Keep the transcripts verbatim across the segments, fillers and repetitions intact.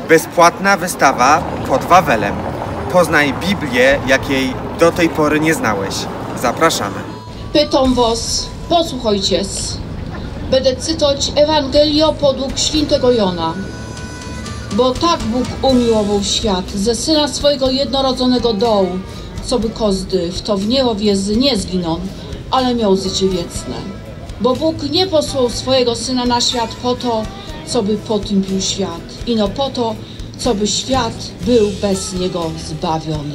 Bezpłatna wystawa pod Wawelem. Poznaj Biblię, jakiej do tej pory nie znałeś. Zapraszamy. Pytam was, posłuchajcie. Będę cytować Ewangelię podług świętego Jona. Bo tak Bóg umiłował świat, ze Syna swojego jednorodzonego dał, co by kozdy w to w niebo wjeżdży nie zginą, ale miał życie wieczne. Bo Bóg nie posłał swojego Syna na świat po to, co by potępił świat, ino po to, co by świat był bez Niego zbawiony.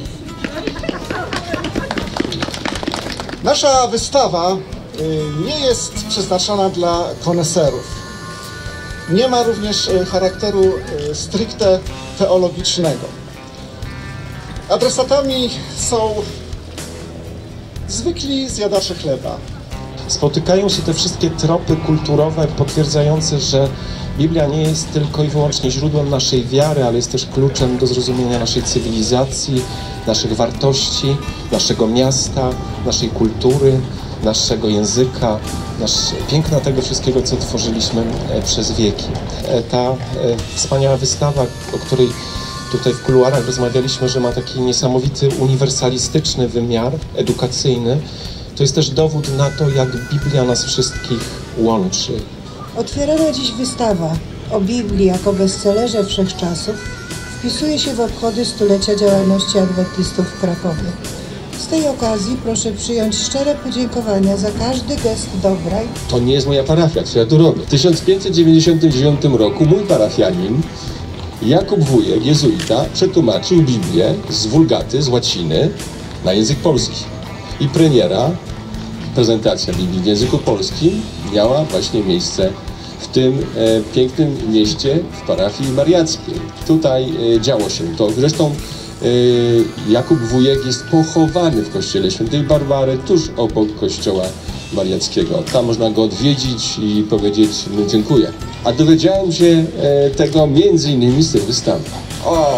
Nasza wystawa nie jest przeznaczona dla koneserów. Nie ma również charakteru stricte teologicznego. Adresatami są zwykli zjadacze chleba. Spotykają się te wszystkie tropy kulturowe potwierdzające, że Biblia nie jest tylko i wyłącznie źródłem naszej wiary, ale jest też kluczem do zrozumienia naszej cywilizacji, naszych wartości, naszego miasta, naszej kultury, naszego języka, nasz, piękna tego wszystkiego, co tworzyliśmy przez wieki. Ta wspaniała wystawa, o której tutaj w kuluarach rozmawialiśmy, że ma taki niesamowity, uniwersalistyczny wymiar edukacyjny, to jest też dowód na to, jak Biblia nas wszystkich łączy. Otwierana dziś wystawa o Biblii jako bestsellerze wszechczasów wpisuje się w obchody stulecia działalności adwentystów w Krakowie. Z tej okazji proszę przyjąć szczere podziękowania za każdy gest dobra. To nie jest moja parafia, co ja tu robię. W tysiąc pięćset dziewięćdziesiątym dziewiątym roku mój parafianin Jakub Wujek, jezuita, przetłumaczył Biblię z wulgaty, z łaciny na język polski. I premiera, prezentacja Biblii w języku polskim miała właśnie miejsce w tym e, pięknym mieście, w parafii mariackiej. Tutaj e, działo się to. Zresztą e, Jakub Wujek jest pochowany w kościele świętej Barbary, tuż obok kościoła mariackiego. Tam można go odwiedzić i powiedzieć mu dziękuję. A dowiedziałem się e, tego między innymi z tej wystawy. O!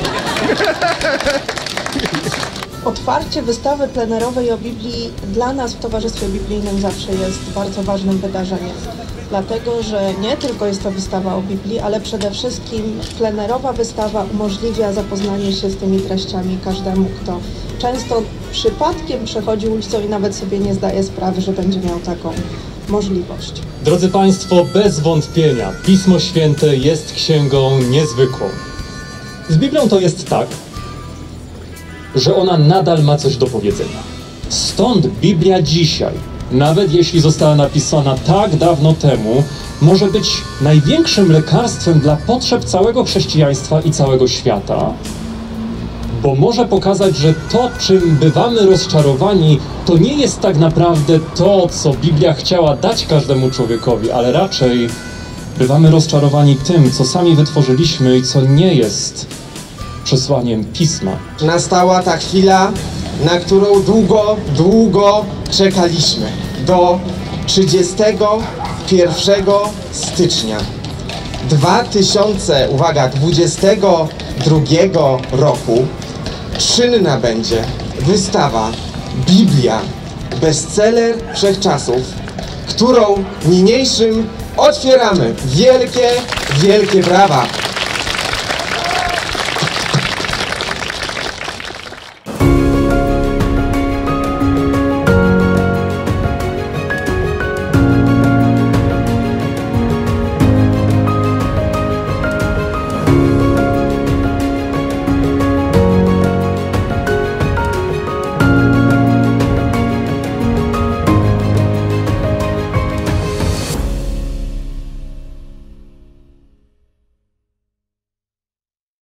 Otwarcie wystawy plenerowej o Biblii dla nas w Towarzystwie Biblijnym zawsze jest bardzo ważnym wydarzeniem. Dlatego, że nie tylko jest to wystawa o Biblii, ale przede wszystkim plenerowa wystawa umożliwia zapoznanie się z tymi treściami każdemu, kto często przypadkiem przechodzi ulicą i nawet sobie nie zdaje sprawy, że będzie miał taką możliwość. Drodzy Państwo, bez wątpienia Pismo Święte jest księgą niezwykłą. Z Biblią to jest tak, że ona nadal ma coś do powiedzenia. Stąd Biblia dzisiaj, nawet jeśli została napisana tak dawno temu, może być największym lekarstwem dla potrzeb całego chrześcijaństwa i całego świata, bo może pokazać, że to, czym bywamy rozczarowani, to nie jest tak naprawdę to, co Biblia chciała dać każdemu człowiekowi, ale raczej bywamy rozczarowani tym, co sami wytworzyliśmy i co nie jest przesłaniem Pisma. Nastała ta chwila, na którą długo, długo czekaliśmy. Do trzydziestego pierwszego stycznia dwa tysiące dwudziestego drugiego roku czynna będzie wystawa Biblia, bestseller wszechczasów, którą niniejszym otwieramy. Wielkie, wielkie brawa!